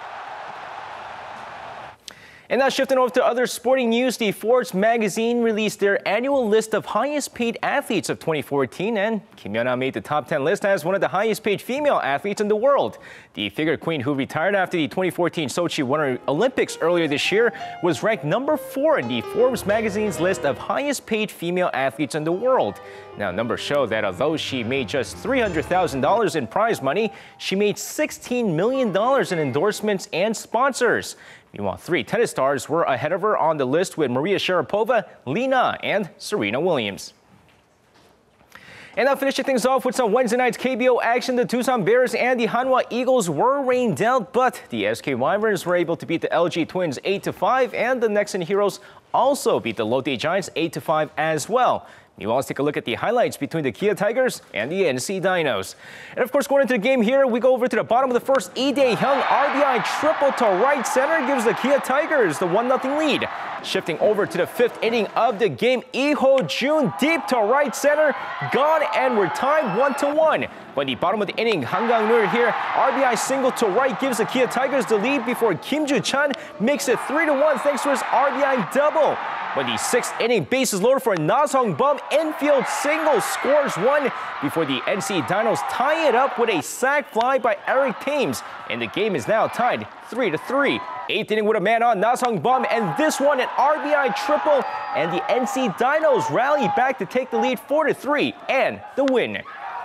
And now shifting over to other sporting news, the Forbes magazine released their annual list of highest paid athletes of twenty fourteen, and Kim Yeon-ah made the top ten list as one of the highest paid female athletes in the world. The figure queen, who retired after the twenty fourteen Sochi Winter Olympics earlier this year, was ranked number four in the Forbes magazine's list of highest paid female athletes in the world. Now, numbers show that although she made just three hundred thousand dollars in prize money, she made sixteen million dollars in endorsements and sponsors. Meanwhile, three tennis stars were ahead of her on the list, with Maria Sharapova, Li Na, and Serena Williams. And now finishing things off with some Wednesday night's K B O action. The Tucson Bears and the Hanwha Eagles were rained out, but the S K Wyverns were able to beat the L G Twins eight to five, and the Nexen Heroes also beat the Lotte Giants eight to five as well. Meanwhile, let's take a look at the highlights between the Kia Tigers and the N C Dinos. And of course, going into the game here, we go over to the bottom of the first. Lee Dae-hyung R B I triple to right center gives the Kia Tigers the one nothing lead. Shifting over to the fifth inning of the game, Lee Ho-jun deep to right center, gone, and we're tied one to one. By the bottom of the inning, Han Gang-nur here, R B I single to right gives the Kia Tigers the lead before Kim Ju-chan makes it three to one thanks to his R B I double. When the sixth inning, bases loaded for Na Sung-bum, infield single scores one before the N C Dinos tie it up with a sac fly by Eric Thames, and the game is now tied three to three. Eighth inning with a man on, Na Sung-bum, and this one an R B I triple, and the N C Dinos rally back to take the lead four to three and the win.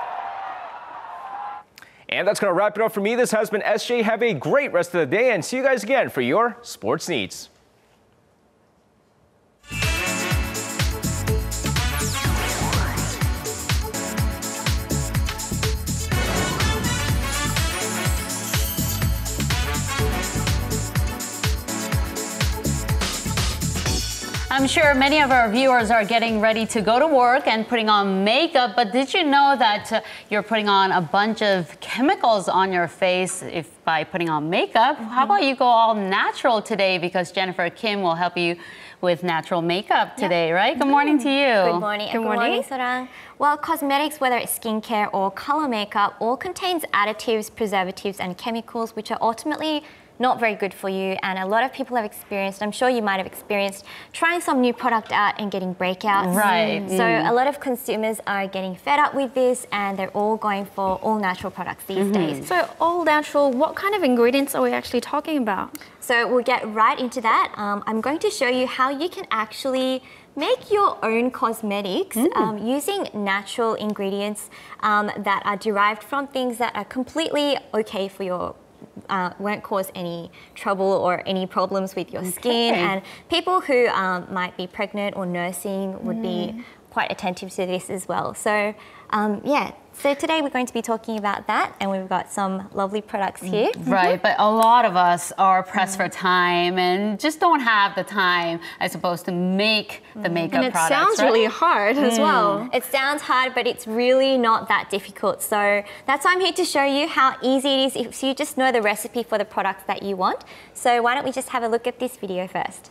And that's going to wrap it up for me. This has been S J. Have a great rest of the day, and see you guys again for your sports needs. I'm sure many of our viewers are getting ready to go to work and putting on makeup, but did you know that uh, you're putting on a bunch of chemicals on your face if by putting on makeup? Mm-hmm. How about you go all natural today, because Jennifer Kim will help you with natural makeup today, yep. right? Good morning to you. Good morning. Good morning, Sorang. Well, cosmetics, whether it's skincare or color makeup, all contains additives, preservatives, and chemicals, which are ultimately not very good for you, and a lot of people have experienced, I'm sure you might have experienced, trying some new product out and getting breakouts. Right. So mm. a lot of consumers are getting fed up with this, and they're all going for all natural products these mm-hmm. days. So all natural, what kind of ingredients are we actually talking about? So we'll get right into that. Um, I'm going to show you how you can actually make your own cosmetics mm. um, using natural ingredients um, that are derived from things that are completely okay for your uh, won't cause any trouble or any problems with your skin. And people who um, might be pregnant or nursing would mm. be quite attentive to this as well. So um, yeah. So today we're going to be talking about that, and we've got some lovely products here. Right, mm-hmm. but a lot of us are pressed mm. for time and just don't have the time, I suppose, to make the makeup and it products. Sounds right? really hard mm. as well. It It sounds hard, but it's really not that difficult. So that's why I'm here to show you how easy it is if you just know the recipe for the products that you want. So why don't we just have a look at this video first.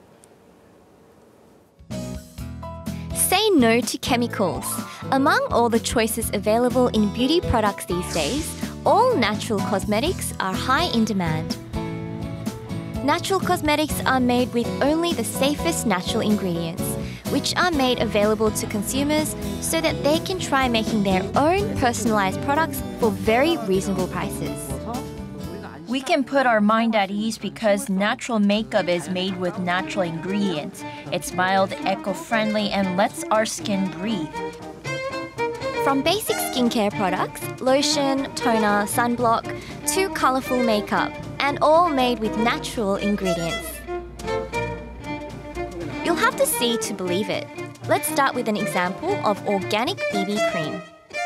Say no to chemicals. Among all the choices available in beauty products these days, all natural cosmetics are high in demand. Natural cosmetics are made with only the safest natural ingredients, which are made available to consumers so that they can try making their own personalized products for very reasonable prices. We can put our mind at ease because natural makeup is made with natural ingredients. It's mild, eco-friendly, and lets our skin breathe. From basic skincare products, lotion, toner, sunblock, to colourful makeup, and all made with natural ingredients. You'll have to see to believe it. Let's start with an example of organic B B cream.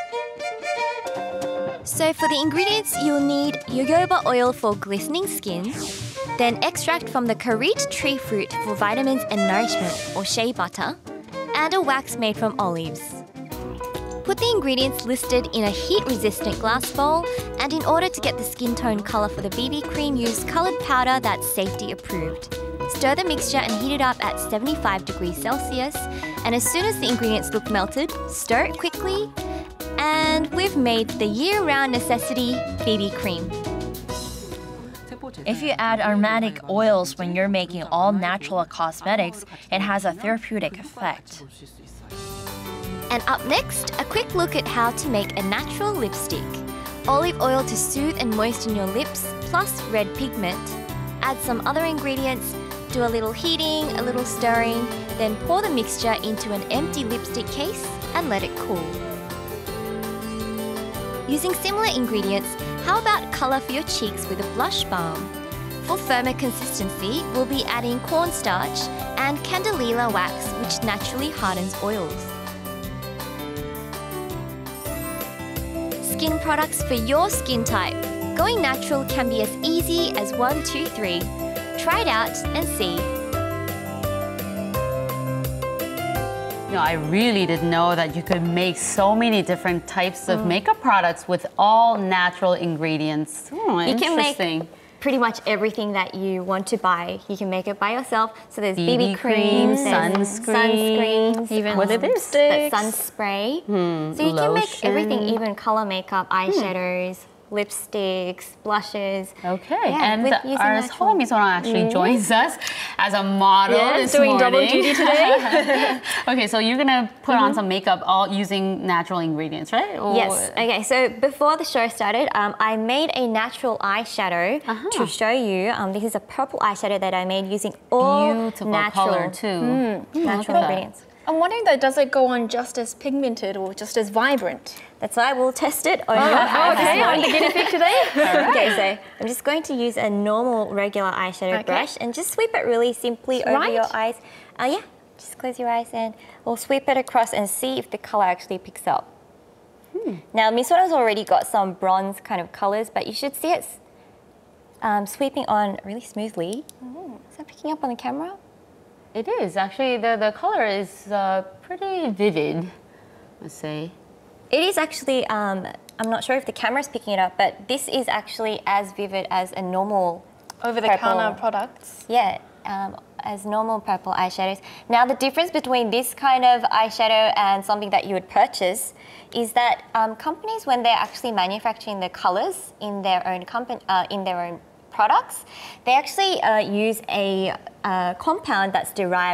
So for the ingredients, you'll need jojoba oil for glistening skin, then extract from the karit tree fruit for vitamins and nourishment, or shea butter, and a wax made from olives. Put the ingredients listed in a heat-resistant glass bowl, and in order to get the skin tone colour for the B B cream, use coloured powder that's safety approved. Stir the mixture and heat it up at seventy-five degrees Celsius, and as soon as the ingredients look melted, stir it quickly, and we've made the year-round necessity B B cream. If you add aromatic oils when you're making all-natural cosmetics, it has a therapeutic effect. And up next, a quick look at how to make a natural lipstick. Olive oil to soothe and moisten your lips, plus red pigment. Add some other ingredients, do a little heating, a little stirring, then pour the mixture into an empty lipstick case and let it cool. Using similar ingredients, how about colour for your cheeks with a blush balm? For firmer consistency, we'll be adding cornstarch and candelilla wax, which naturally hardens oils. Skin products for your skin type. Going natural can be as easy as one, two, three. Try it out and see. No, I really didn't know that you could make so many different types of mm. makeup products with all natural ingredients. Oh, you interesting. Can make pretty much everything that you want to buy. You can make it by yourself. So there's B B creams, sunscreen, sunscreens, even um, lipsticks, sun spray. Hmm. So you Lotion. can make everything, even color makeup, eyeshadows. Hmm. Lipsticks, blushes. Okay, yeah, and with, our Seoul Misona actually mm. joins us as a model yeah, this doing morning. double duty today. Okay, so you're gonna put mm-hmm. on some makeup all using natural ingredients, right? Or... Yes. Okay, so before the show started, um, I made a natural eyeshadow uh-huh. to show you. Um, this is a purple eyeshadow that I made using all Beautiful natural color too. Mm, mm, natural ingredients. I'm wondering though, does it go on just as pigmented or just as vibrant? That's why we'll test it on oh, your eyes. Okay, I'm the guinea pig today. Right. Okay, so I'm just going to use a normal regular eyeshadow okay. brush and just sweep it really simply over right. your eyes. Uh, yeah, just close your eyes and we'll sweep it across and see if the color actually picks up. Hmm. Now, Misora's already got some bronze kind of colors, but you should see it um, sweeping on really smoothly. Oh. Is that picking up on the camera? It is. Actually, the, the color is uh, pretty vivid, I'd say. It is actually, um, I'm not sure if the camera's picking it up, but this is actually as vivid as a normal over-the-counter products. Yeah, um, as normal purple eyeshadows. Now, the difference between this kind of eyeshadow and something that you would purchase is that um, companies, when they're actually manufacturing the colors in their own company, uh, in their own products, they actually uh, use a uh, compound that's derived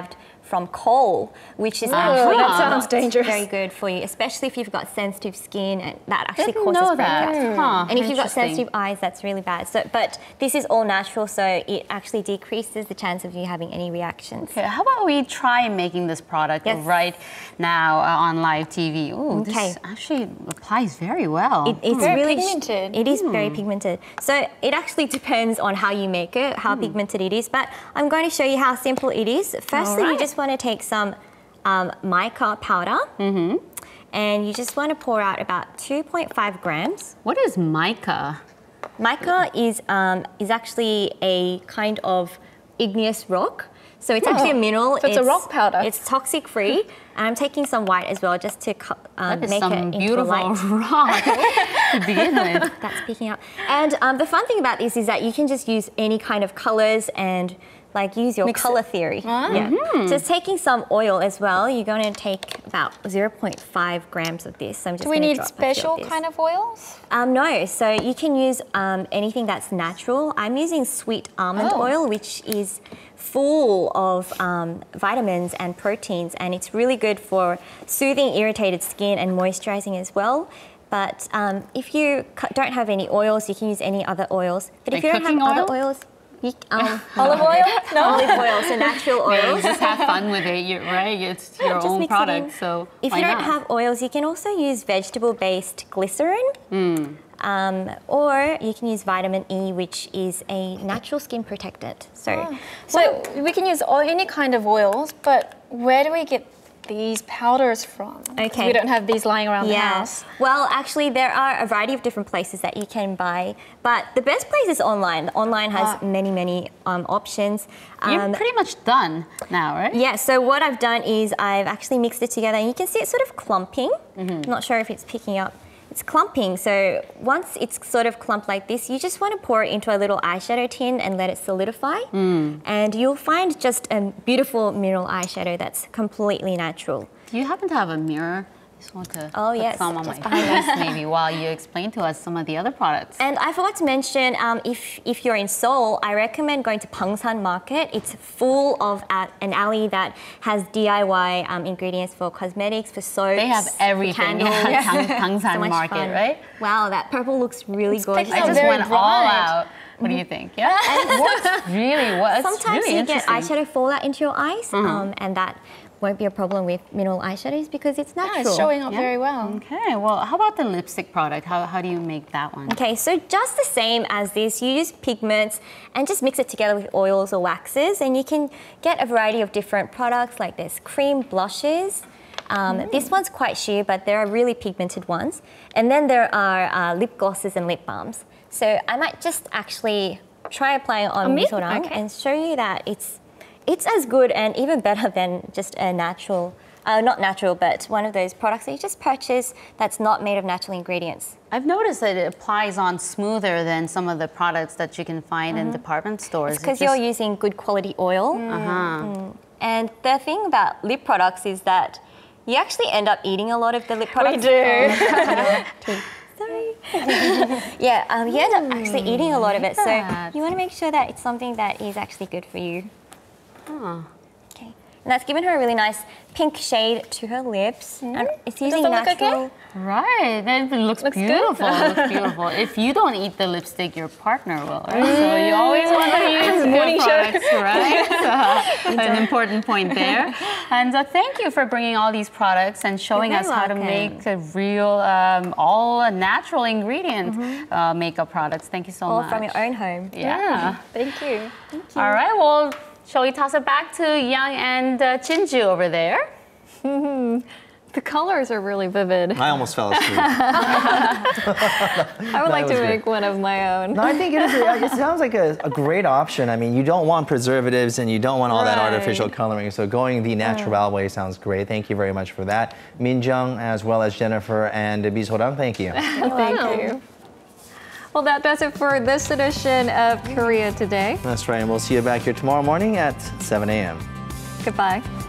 from coal, which is Ooh, actually that sounds not dangerous. very good for you, especially if you've got sensitive skin, and that actually Didn't causes know breakouts. that. Huh, and if you've got interesting. sensitive eyes, that's really bad. So, but this is all natural, so it actually decreases the chance of you having any reactions. Okay, how about we try making this product Yes. right now uh, on live T V? Ooh, Okay. this actually applies very well. It, it's Very really pigmented. It is very Hmm. pigmented. So it actually depends on how you make it, Hmm. how pigmented it is. But I'm going to show you how simple it is. Firstly, you Alright. just want to take some um, mica powder, Mm-hmm. and you just want to pour out about two point five grams. What is mica? Mica is um, is actually a kind of igneous rock. So it's actually a mineral. So it's a rock powder. It's toxic free. And I'm taking some white as well, just to co- um, That is make some it into a beautiful light. rock to begin with. That's picking up. And um, the fun thing about this is that you can just use any kind of colors and like use your Mix color it. theory. Ah. Yeah. Mhm. Just taking some oil as well. You're going to take about zero point five grams of this. So I'm just Do we gonna need drop a few special of this. kind of oils? Um, no, so you can use um, anything that's natural. I'm using sweet almond Oh. oil, which is full of um, vitamins and proteins, and it's really good for soothing irritated skin and moisturizing as well. But um, if you cu- don't have any oils, you can use any other oils. But Like if you don't cooking have oil? other oils, you, um, Olive oil? No. olive oil, so natural Yeah, oils. you just have fun with it, you, right? It's your Just own mix it in. product, so If why you don't not? have oils, you can also use vegetable-based glycerin. Mm. Um, or you can use vitamin E, which is a natural skin protectant. So, Oh. So we can use all, any kind of oils, but where do we get these powders from? 'Cause Okay. we don't have these lying around the yeah. house. Well, actually, there are a variety of different places that you can buy, but the best place is online. Online has Ah. many, many um, options. You're Um, pretty much done now, right? Yeah, so what I've done is I've actually mixed it together, and you can see it sort of clumping. Mm-hmm. I'm not sure if it's picking up. It's clumping, so once it's sort of clumped like this, you just want to pour it into a little eyeshadow tin and let it solidify. Mm. And you'll find just a beautiful mineral eyeshadow that's completely natural. Do you happen to have a mirror? I just want to Oh, put yes, some on my just behind us. face maybe while you explain to us some of the other products. And I forgot to mention, um, if, if you're in Seoul, I recommend going to Pangsan Market. It's full of uh, an alley that has D I Y um, ingredients for cosmetics, for soaps, They have everything for candles. at Pang- Pangsan So much Market, fun. right? Wow, that purple looks really gorgeous. I just very went all bright. out. What do you think? Yeah, it works really well. It's Sometimes really you get interesting. eyeshadow fallout into your eyes, Mhm. um, and that won't be a problem with mineral eyeshadows because it's natural. Yeah, it's showing up Yeah. very well. Okay, well, how about the lipstick product? How, how do you make that one? Okay, so just the same as this, you use pigments and just mix it together with oils or waxes, and you can get a variety of different products like this cream blushes. Um, Mm. This one's quite sheer, but there are really pigmented ones. And then there are uh, lip glosses and lip balms. So I might just actually try applying on On me? Misorang Okay. and show you that it's it's as good and even better than just a natural, uh, not natural, but one of those products that you just purchase that's not made of natural ingredients. I've noticed that it applies on smoother than some of the products that you can find in department stores. It's because It you're just- using good quality oil. Uh-huh. Mm. And the thing about lip products is that you actually end up eating a lot of the lip products. do. Sorry. yeah, um, you end up actually eating a lot of it. So that. you want to make sure that it's something that is actually good for you. Huh. Okay. And that's given her a really nice pink shade to her lips. And it's using it look natural. okay? Right, that looks, Looks good. beautiful. Looks beautiful. If you don't eat the lipstick, your partner will, right? So you always want to use good Morning show. products, right? So, an important point there. And uh, thank you for bringing all these products and showing You're us very how to welcome. make a real, um, all natural ingredient uh, makeup products. Thank you so All much. from your own home. Yeah. Thank you. All right. Well, shall we toss it back to Yang and uh, Chinju over there? The colors are really vivid. I almost fell asleep. I would like to was great. make one of my own. No, I think it is. A, it sounds like a, a great option. I mean, you don't want preservatives and you don't want all that Right. artificial coloring. So going the natural way sounds great. Thank you very much for that, Minjung, as well as Jennifer and Bisorang. Thank you. Thank you. Well, that does it for this edition of Korea Today. That's right, and we'll see you back here tomorrow morning at seven a m Goodbye.